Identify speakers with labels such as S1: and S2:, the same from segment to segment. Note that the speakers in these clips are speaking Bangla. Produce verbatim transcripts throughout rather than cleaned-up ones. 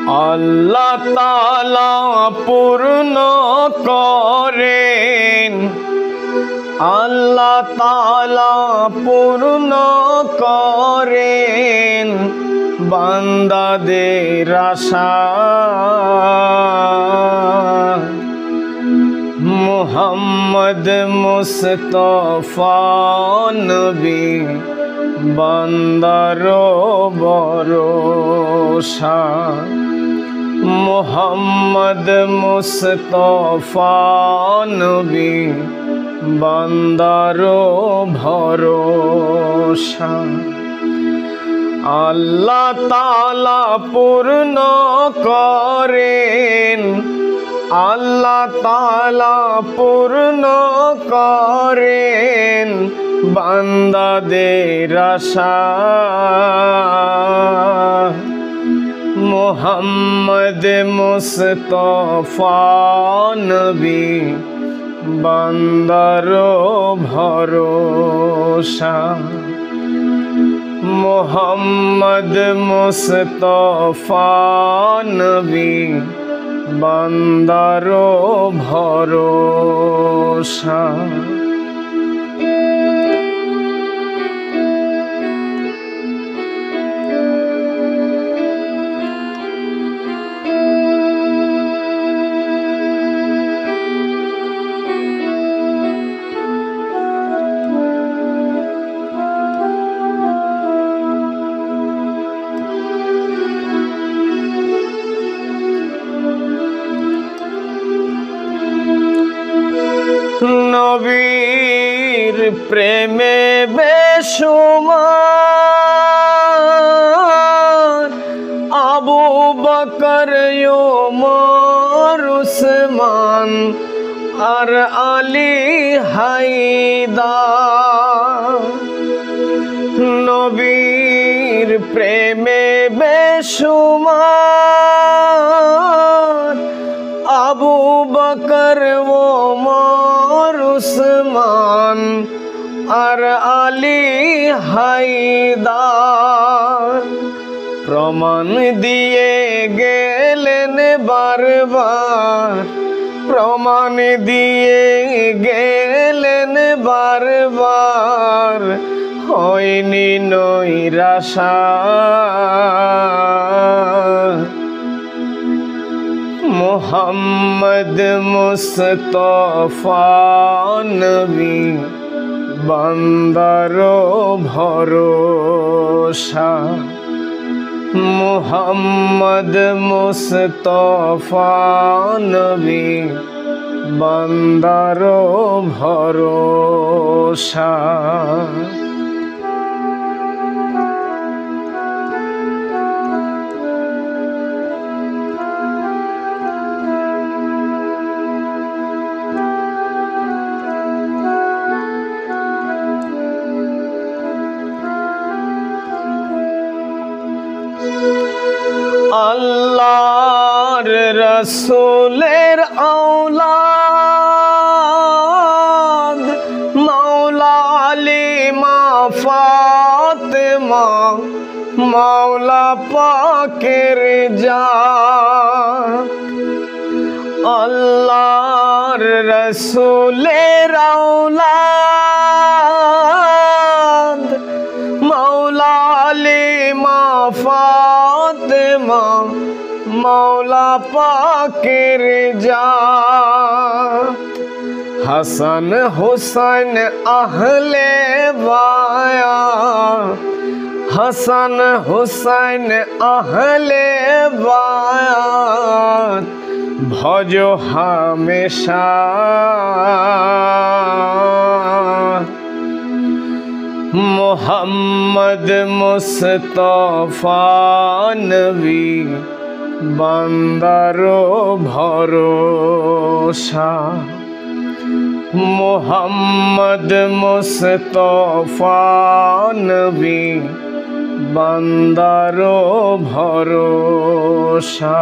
S1: আল্লাহ তাআলা পূর্ণ করেন, আল্লাহ তাআলা পূর্ণ করেন বান্দাদের আশা। মুহাম্মদ মুস্তাফা নবী বান্দার ভরসা। মুহাম্মদ মুস্তাফা নবী বান্দার ভরসা। আল্লাহ তাআলা পূর্ণ করেন, আল্লাহ তাআলা পূর্ণ করেন বান্দাদের আশা। মুহাম্মদ মুস্তাফা নবী বান্দার ভরসা। মুহাম্মদ মুস্তাফা নবী বান্দার ভরসা। নবীর প্রেমে বেশুমার আবু বকর ওমর উসমান আর আলী হায়দার। নবীর প্রেমে বেশুমার আবু বকর ওমর উসমান আর আলী হায়দার। প্রমাণ দিয়ে গেলেন বারবার, প্রমাণ দিয়ে গেলেন বারবার, হয়নি নৈরাশা। মুহাম্মদ মুস্তাফা নবী বান্দার ভরসা। মুহাম্মদ মুস্তাফা নবী বান্দার ভরসা। আল্লাহর রাসূলের আওলাদ মাওলা আলী মা ফাতেমা মাওলা পাকের জাত। আল্লাহর রাসূলের আওলাদ মাওলা আলী মা ফাতেমা মাওলা পাকের জাত। হাসান হুসাইন আহলে বায়াত, হাসান হুসাইন আহলে বায়াত ভজ হামেশা। মুহাম্মদ মুস্তাফা নবী বান্দার ভরসা। মুহাম্মদ মুস্তাফা নবী বান্দার ভরসা।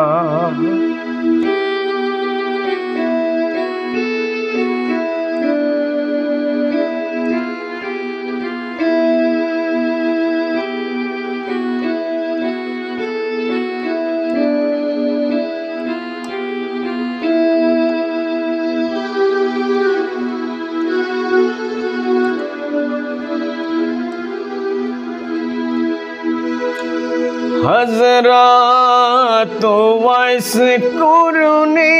S1: हजरत वैस कुरुनी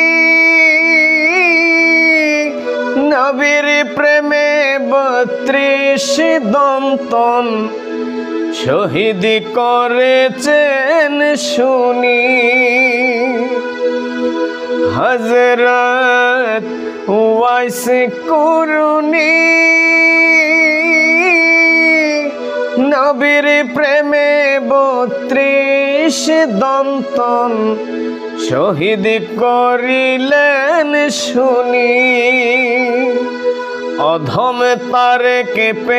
S1: नबीर प्रेमे बत्रिश दंतन शहीद करेছেন শুনি हजरत वैस कुरुनी नबीर प्रेमे बत्रिश दंतन शहीद करिलेन শুনি अधम तारेक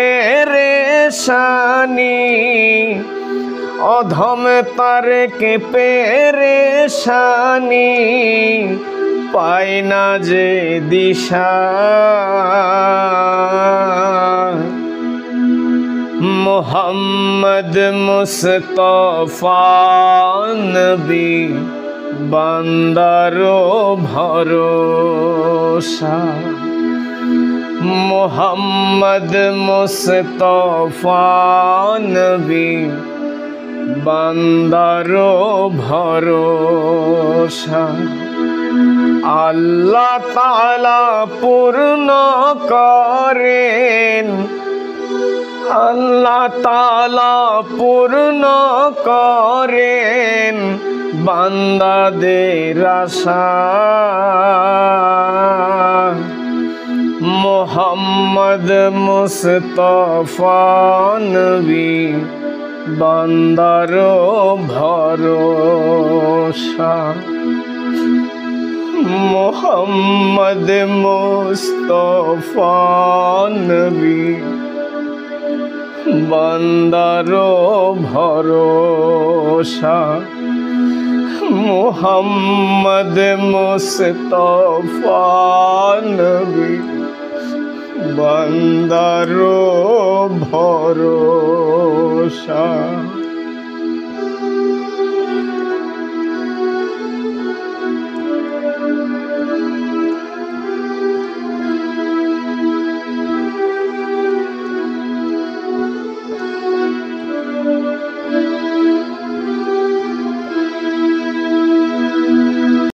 S1: पेरेशानी अधम तारेक पेरेशानी पाय ना जे दिशा मोहम्मद मुस्तफा नबी बान्दारो भरोसा मोहम्मद मुस्तफा नबी बान्दारो भरोसा आल्लाह ताआला पूर्ण करेन आल्लाह ताआला पूर्ण करेन बान्दादेर आशा मोहम्मद मुस्तफा नबी बान्दारो भरोसा मोहम्मद मुस्तफा नबी बान्दारो भरोसा मोहम्मद मुस्तफा नबी बान्दारो भरोसा।